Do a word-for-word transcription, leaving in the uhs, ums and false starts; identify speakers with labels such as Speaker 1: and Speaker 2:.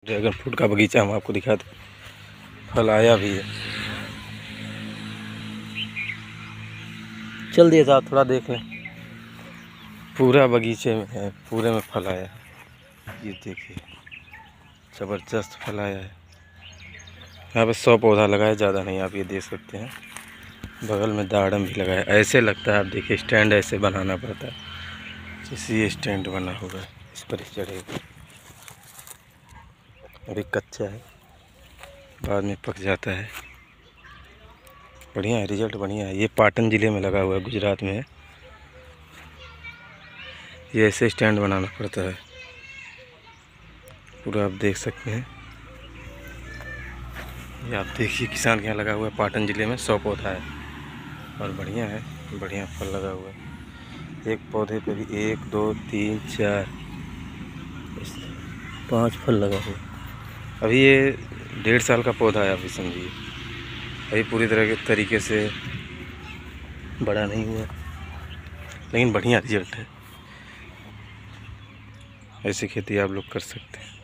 Speaker 1: Dragon fruit का बगीचा हम आपको दिखाते, फल आया भी है। चल दिए साहब, थोड़ा देख लें। पूरा बगीचे में है, पूरे में फल आया है। ये देखिए, ज़बरदस्त फल आया है। यहाँ पे सौ पौधा लगाया, ज़्यादा नहीं, आप ये देख सकते हैं। बगल में दाड़म भी लगाया। ऐसे लगता है, आप देखिए, स्टैंड ऐसे बनाना पड़ता है, जैसे ये स्टैंड बना होगा, इस पर ही चढ़ेगा। अभी कच्चा है, बाद में पक जाता है। बढ़िया है, रिजल्ट बढ़िया है। ये पाटन ज़िले में लगा हुआ है, गुजरात में है। ये ऐसे स्टैंड बनाना पड़ता है पूरा, आप देख सकते हैं। ये आप देखिए, किसान के यहाँ लगा हुआ है, पाटन ज़िले में सौ पौधा है और बढ़िया है, बढ़िया फल लगा हुआ है। एक पौधे पे भी एक दो तीन चार पांच फल लगा हुआ है। अभी ये डेढ़ साल का पौधा है, अभी समझिए, अभी पूरी तरह के तरीके से बड़ा नहीं हुआ, लेकिन बढ़िया रिजल्ट है। ऐसी खेती आप लोग कर सकते हैं।